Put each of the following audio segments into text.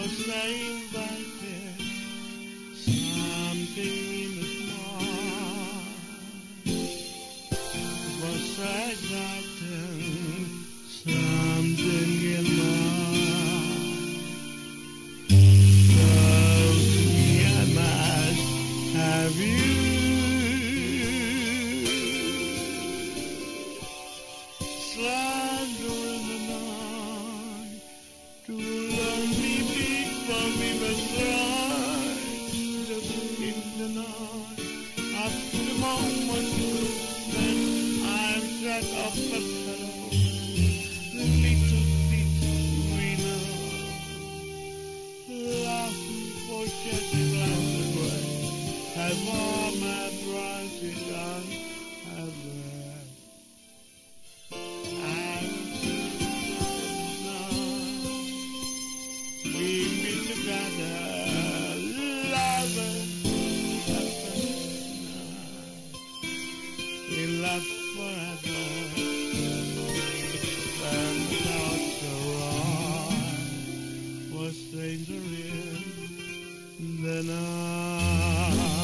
was saying back then something in the smile was exacting something in my close to me I must have you slander in the night to learn me before we must try just in the night up to the moment when I'm set up the fellow the little bit we know laughing for just a glass away have warm and rising sun have read we've been together, lovers, in love forever. And not so wrong was stranger in the night.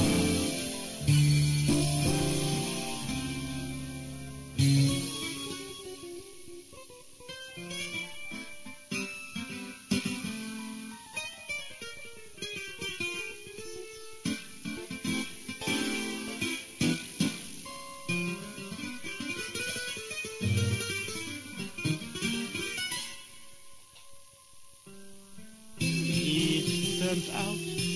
It turned out